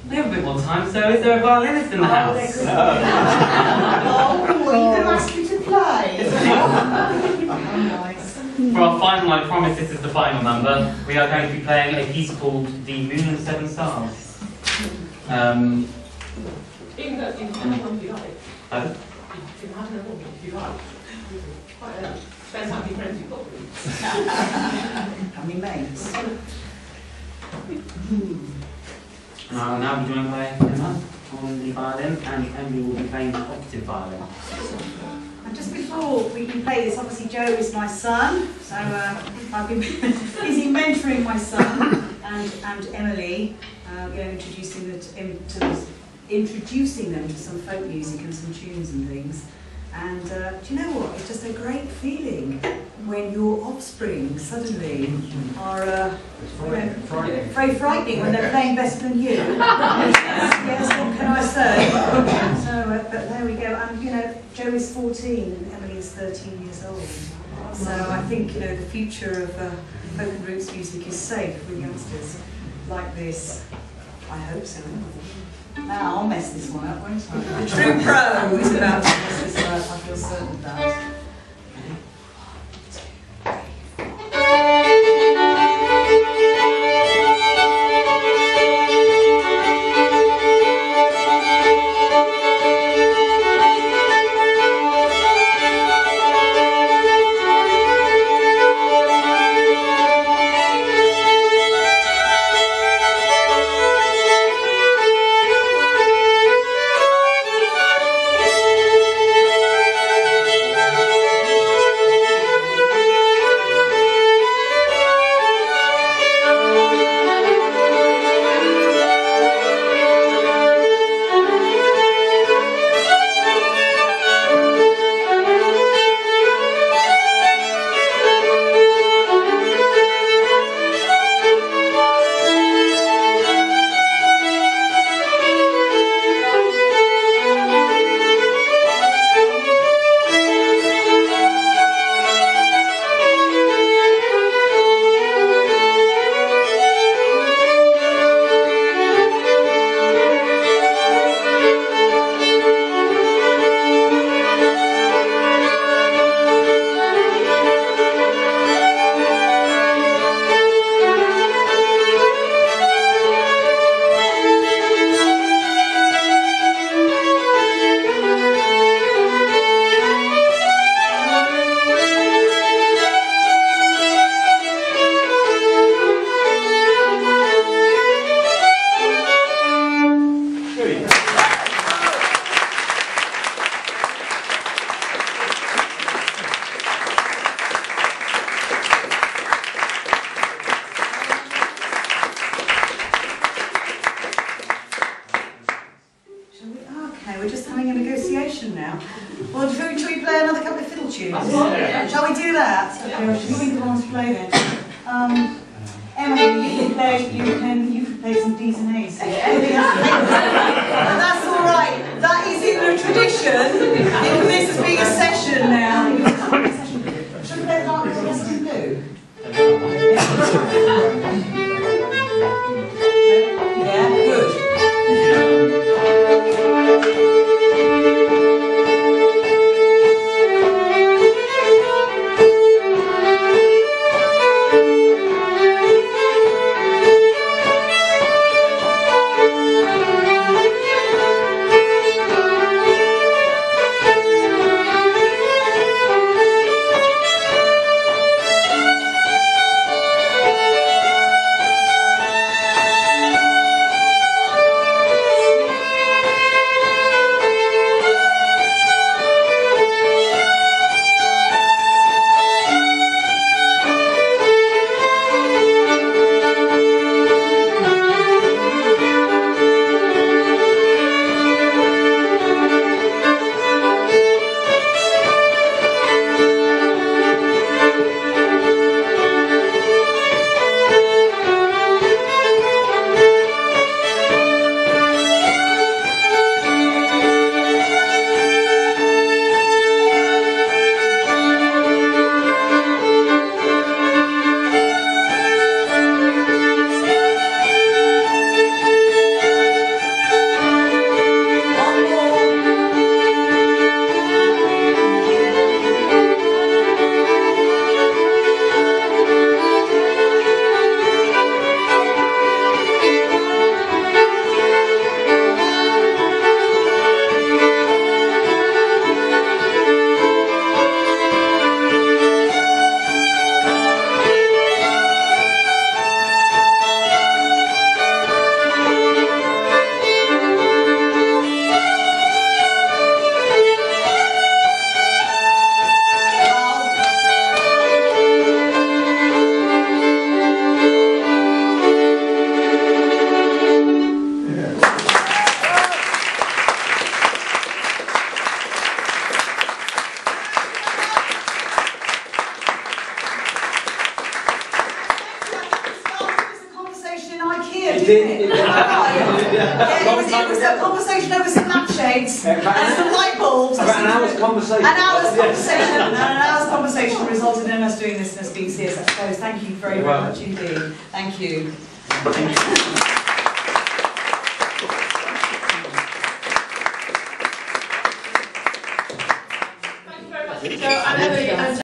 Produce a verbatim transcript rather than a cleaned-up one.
We have a bit more time, so is there a violinist in the house? Oh, are you going to ask me to play? Oh, nice. For our final, I promise this is the final number, we are going to be playing a piece called The Moon and Seven Stars. Um, Even though you can have one if you like. Pardon? You can have another one if you like. Quite a, depends how many friends you've got with you. How many mates? Uh, now we're joined by Emma on the violin, and Emily will be playing the octave violin. And just before we can play this, obviously Joe is my son, so uh, I've been busy mentoring my son and, and Emily, uh, you know, introducing them to, to, introducing them to some folk music and some tunes and things. And uh, do you know what? It's just a great feeling when your offspring suddenly are uh, very, frightening. very frightening when they're playing better than you. Yes, what can I say? So, uh, but there we go. And you know, Joe is fourteen and Emily is thirteen years old. So I think you know the future of uh, folk and roots music is safe with youngsters like this. I hope so. Now I'll mess this one up, won't I? The true pro is about to mess this up, I feel certain of that. We're just having a negotiation now. Well, should we, should we play another couple of fiddle tunes? Yeah. Shall we do that? Okay, well, should we think of one to play then? Um, Emily, you can play. You can. You can play some D's and A's. But that's all right. That is in the tradition. Think of this as being a session now. Should we play Heart of Rust in Blue? Yeah, good. it was a conversation over some lampshades Uh, about and some light bulbs. About an hour's conversation. An hour's Yeah. conversation, and an hour's conversation resulted in us doing this and us being C S S Pros. Thank you very, very Well. much indeed. Thank you. Thank you. Thank you very much. So, I'm Emily, and